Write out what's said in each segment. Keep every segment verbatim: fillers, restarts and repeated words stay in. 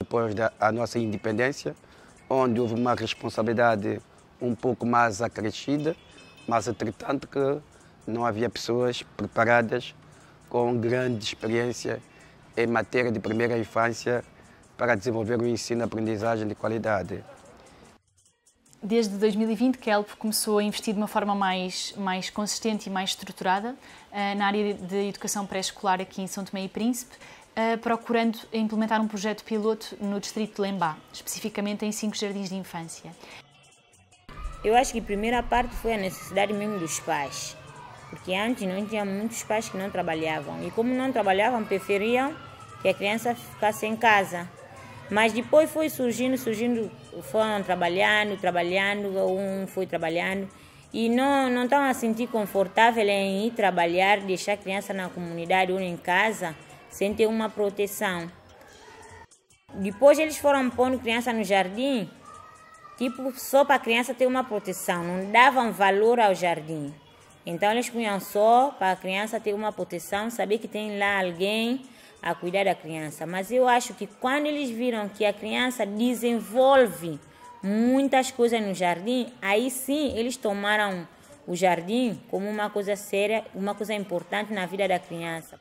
depois da a nossa independência, onde houve uma responsabilidade um pouco mais acrescida, mas entretanto que não havia pessoas preparadas com grande experiência em matéria de primeira infância para desenvolver um ensino-aprendizagem de qualidade. Desde dois mil e vinte que a ELP começou a investir de uma forma mais, mais consistente e mais estruturada uh, na área de educação pré-escolar aqui em São Tomé e Príncipe, uh, procurando implementar um projeto piloto no distrito de Lembá, especificamente em cinco jardins de infância. Eu acho que a primeira parte foi a necessidade mesmo dos pais, porque antes não tinha muitos pais que não trabalhavam e como não trabalhavam, preferiam que a criança ficasse em casa. Mas depois foi surgindo, surgindo, foram trabalhando, trabalhando, um foi trabalhando e não não estavam a sentir confortável em ir trabalhar, deixar a criança na comunidade ou em casa sem ter uma proteção. Depois eles foram pondo criança no jardim, tipo só para a criança ter uma proteção, não davam valor ao jardim. Então eles punham só para a criança ter uma proteção, saber que tem lá alguém a cuidar da criança. Mas eu acho que quando eles viram que a criança desenvolve muitas coisas no jardim, aí sim eles tomaram o jardim como uma coisa séria, uma coisa importante na vida da criança.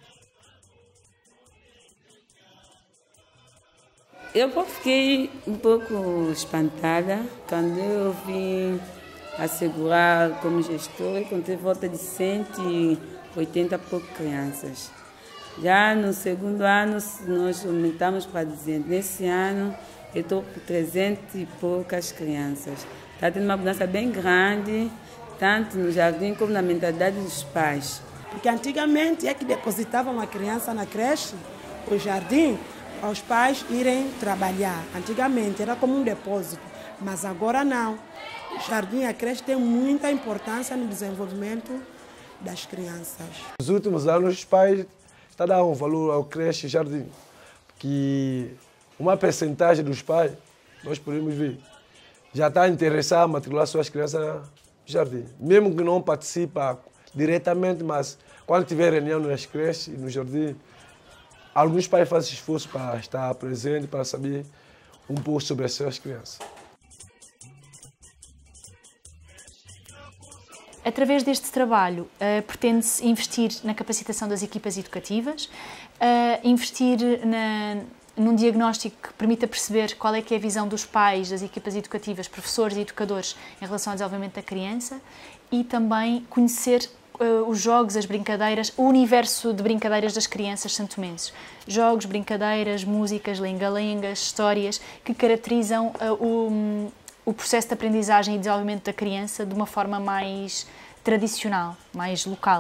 Eu fiquei um pouco espantada quando eu vim assegurar como gestor, encontrei volta de cento e oitenta poucas crianças. Já no segundo ano, nós aumentamos para duzentos. Nesse ano, eu estou com trezentas e poucas crianças. Está tendo uma mudança bem grande, tanto no jardim como na mentalidade dos pais. Porque antigamente é que depositavam a criança na creche, o jardim, para os pais irem trabalhar. Antigamente era como um depósito, mas agora não. O jardim e a creche têm muita importância no desenvolvimento das crianças. Nos últimos anos, os pais está a dar um valor ao creche e jardim, que uma percentagem dos pais, nós podemos ver, já está interessado em matricular suas crianças no jardim. Mesmo que não participe diretamente, mas quando tiver reunião nas creches e no jardim, alguns pais fazem esforço para estar presente, para saber um pouco sobre as suas crianças. Através deste trabalho, uh, pretende-se investir na capacitação das equipas educativas, uh, investir na, num diagnóstico que permita perceber qual é que é a visão dos pais, das equipas educativas, professores e educadores em relação ao desenvolvimento da criança e também conhecer uh, os jogos, as brincadeiras, o universo de brincadeiras das crianças santomenses. Jogos, brincadeiras, músicas, lenga-lengas, histórias que caracterizam uh, o... o processo de aprendizagem e desenvolvimento da criança de uma forma mais tradicional, mais local.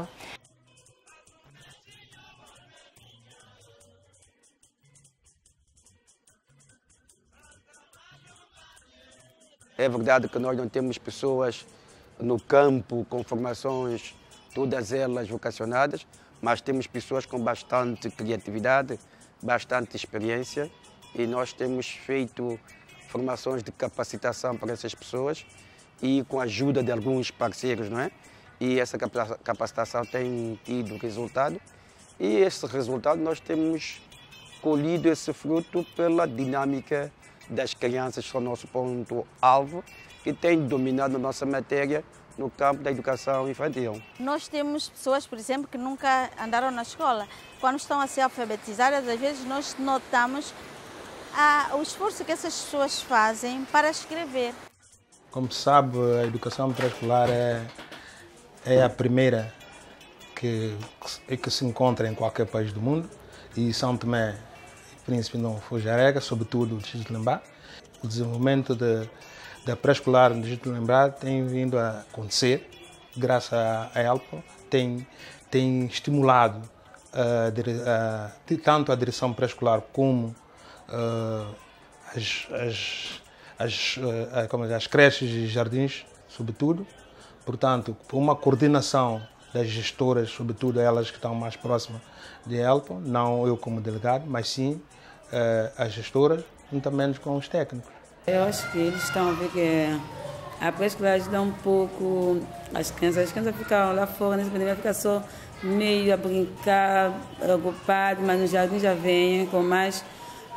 É verdade que nós não temos pessoas no campo com formações, todas elas vocacionadas, mas temos pessoas com bastante criatividade, bastante experiência e nós temos feito formações de capacitação para essas pessoas e com a ajuda de alguns parceiros, não é? E essa capacitação tem tido resultado e esse resultado nós temos colhido esse fruto pela dinâmica das crianças, que são o nosso ponto-alvo, que tem dominado a nossa matéria no campo da educação infantil. Nós temos pessoas, por exemplo, que nunca andaram na escola. Quando estão a ser alfabetizadas, às vezes nós notamos Ah, o esforço que essas pessoas fazem para escrever. Como se sabe, a educação pré-escolar é, é a primeira que, que, que se encontra em qualquer país do mundo e São Tomé e Príncipe não Fujarega, sobretudo o distrito de Lembá. O desenvolvimento de, da pré-escolar no distrito de Lembá tem vindo a acontecer, graças à ELP, tem, tem estimulado a, a, tanto a direção pré-escolar como Uh, as, as, as, uh, como as creches e jardins, sobretudo. Portanto, uma coordenação das gestoras, sobretudo elas que estão mais próximas de ELP, não eu como delegado, mas sim uh, as gestoras, juntamente com os técnicos. Eu acho que eles estão a ver que a pré-escolar ajuda um pouco as crianças. As crianças ficam lá fora, nessa pandemia, ficam só meio a brincar, ocupadas, mas no jardim já vêm com mais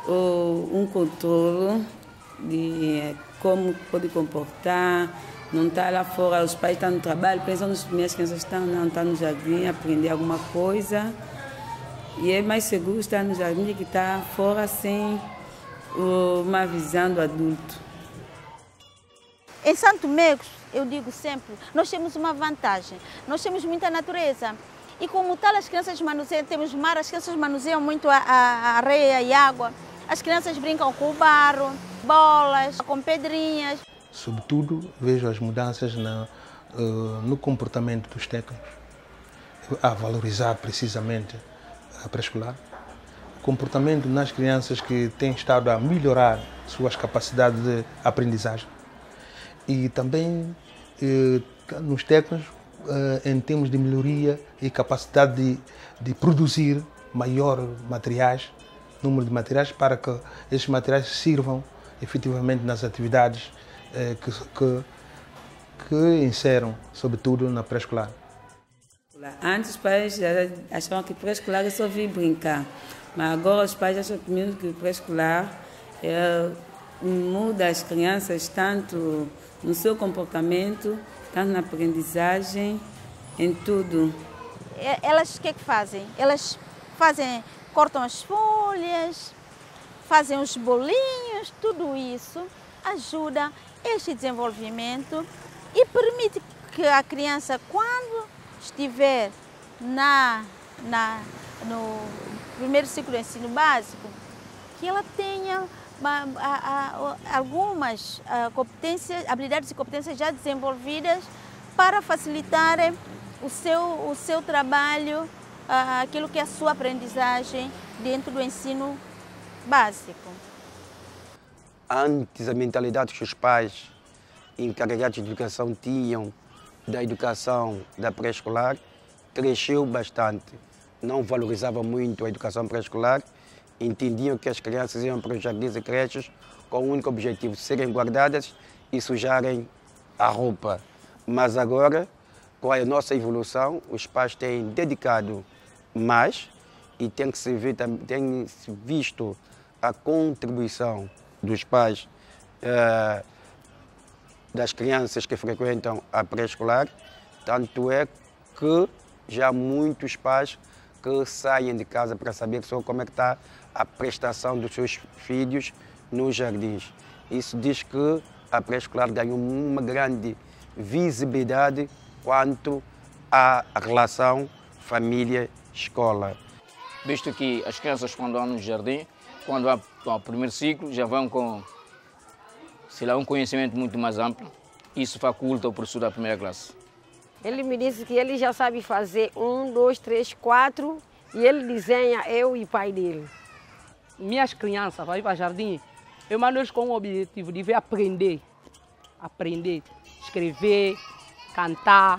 um controle de como pode comportar, não está lá fora, os pais estão no trabalho, pensam nas minhas crianças estão, não estão no jardim, aprender alguma coisa. E é mais seguro estar no jardim do que estar fora sem uma visão do adulto. Em Santo Tomé, eu digo sempre, nós temos uma vantagem, nós temos muita natureza. E como tal, as crianças manuseiam, temos mar, as crianças manuseiam muito a, a, a areia e água. As crianças brincam com o barro, bolas, com pedrinhas. Sobretudo, vejo as mudanças na, uh, no comportamento dos técnicos, a valorizar precisamente a pré-escolar. O comportamento nas crianças que têm estado a melhorar suas capacidades de aprendizagem. E também uh, nos técnicos, uh, em termos de melhoria e capacidade de, de produzir maior materiais, número de materiais, para que esses materiais sirvam efetivamente nas atividades eh, que, que, que inseram, sobretudo na pré-escolar. Antes os pais achavam que pré-escolar é só vir brincar, mas agora os pais acham mesmo que pré-escolar é, muda as crianças tanto no seu comportamento, tanto na aprendizagem, em tudo. Elas o que é que fazem? Elas fazem, cortam as folhas, fazem os bolinhos, tudo isso ajuda este desenvolvimento e permite que a criança, quando estiver na, na, no primeiro ciclo do ensino básico, que ela tenha uma, a, a, algumas a, competências, habilidades e competências já desenvolvidas para facilitar o seu, o seu trabalho, a, aquilo que é a sua aprendizagem dentro do ensino básico. Antes, a mentalidade que os pais encarregados de educação tinham da educação da pré-escolar cresceu bastante. Não valorizavam muito a educação pré-escolar, entendiam que as crianças iam para os jardins e creches com o único objetivo de serem guardadas e sujarem a roupa. Mas agora, com a nossa evolução, os pais têm dedicado mais e têm, que se ver, têm visto a contribuição dos pais uh, das crianças que frequentam a pré-escolar, tanto é que já há muitos pais que saem de casa para saber só como é que está a prestação dos seus filhos nos jardins. Isso diz que a pré-escolar ganhou uma grande visibilidade quanto à relação família-escola. Visto que as crianças, quando vão no jardim, quando vão ao primeiro ciclo, já vão com sei lá, um conhecimento muito mais amplo. Isso faculta o professor da primeira classe. Ele me disse que ele já sabe fazer um, dois, três, quatro e ele desenha eu e o pai dele. Minhas crianças vão ir para o jardim, eu mando eles com o objetivo de ver aprender. Aprender, escrever, cantar,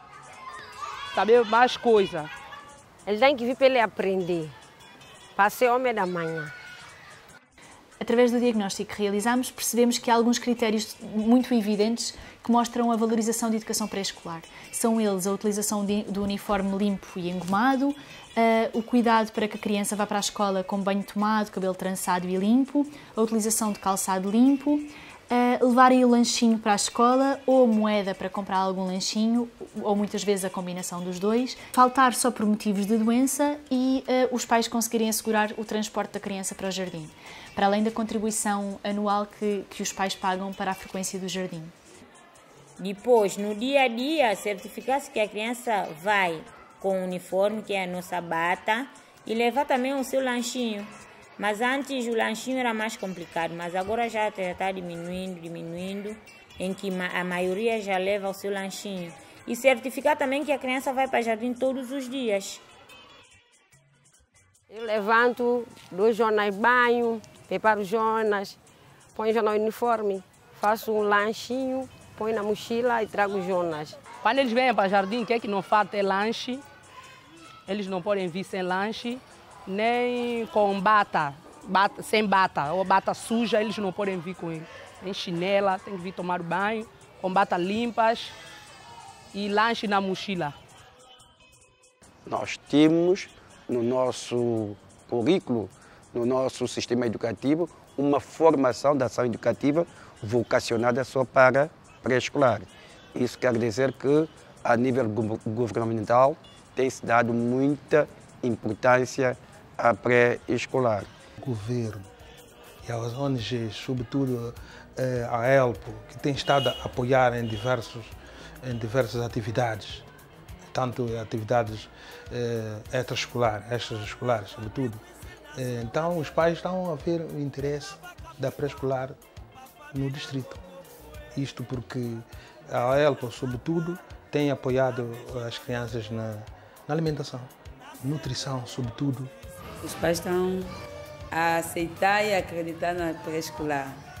saber mais coisas. Ele tem que vir para ele aprender, para ser homem da manhã. Através do diagnóstico que realizamos, percebemos que há alguns critérios muito evidentes que mostram a valorização de educação pré-escolar. São eles a utilização de, do uniforme limpo e engomado, uh, o cuidado para que a criança vá para a escola com banho tomado, cabelo trançado e limpo, a utilização de calçado limpo, uh, levarem o lanchinho para a escola ou a moeda para comprar algum lanchinho, ou muitas vezes a combinação dos dois, faltar só por motivos de doença e uh, os pais conseguirem assegurar o transporte da criança para o jardim, para além da contribuição anual que, que os pais pagam para a frequência do jardim. Depois, no dia a dia, certificar-se que a criança vai com o uniforme, que é a nossa bata, e levar também o seu lanchinho. Mas antes o lanchinho era mais complicado, mas agora já está diminuindo, diminuindo, em que a maioria já leva o seu lanchinho. E certificar também que a criança vai para o jardim todos os dias. Eu levanto, dou jornais banho, preparo jornais, ponho jornal uniforme, faço um lanchinho, ponho na mochila e trago jornais. Quando eles vêm para o jardim, o que é que não falta é lanche. Eles não podem vir sem lanche, nem com bata, bata sem bata, ou bata suja, eles não podem vir com ele. Em chinela, tem que vir tomar banho, com bata limpas e lanche na mochila. Nós temos no nosso currículo no nosso sistema educativo uma formação da ação educativa vocacionada só para pré-escolar. Isso quer dizer que, a nível governamental, tem-se dado muita importância à pré-escolar. O governo e as O N Gs, sobretudo a ELPO, que tem estado a apoiar em, diversos, em diversas atividades, tanto atividades eh, extraescolares, extraescolares, sobretudo. Então, os pais estão a ver o interesse da pré-escolar no distrito. Isto porque a ELPO, sobretudo, tem apoiado as crianças na, na alimentação, nutrição, sobretudo. Os pais estão a aceitar e acreditar na pré-escolar.